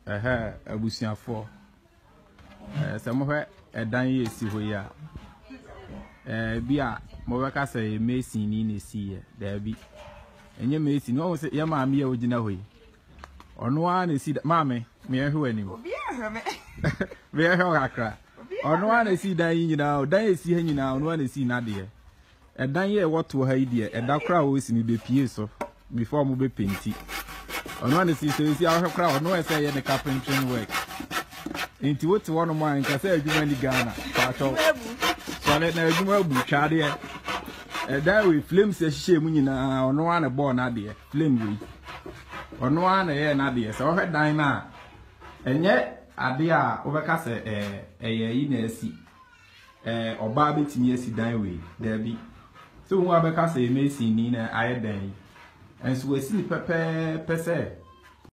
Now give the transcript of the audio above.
abusuafo se mo hwe edan ye si ho ya bia mo beka se mason ni na si ye da bi enye mason no se ye maame ye ogina ho yi ono a na si maame me ehwe ani obi ehwe me me ehwe akra ono a na si dan yi nyina dan ye si ha nyina ono a na si na de edan ye woto ha yi de eda kra wo si ni be pie so before mo be penti ono a na si ahwe kra ono e se ye the carpentry work inti wote wono mo an kase adwuma ni Ghana pato so le na adwuma bu twade eda we flames ehye mu nyina ono a na bo na de flame we ono a na ye na de so hwe dan na enye ade a obeka se eye yi na asi oba betimi asi dan we da bi so hu abeka se emesi ni na aye dan enso asi ni pepe pese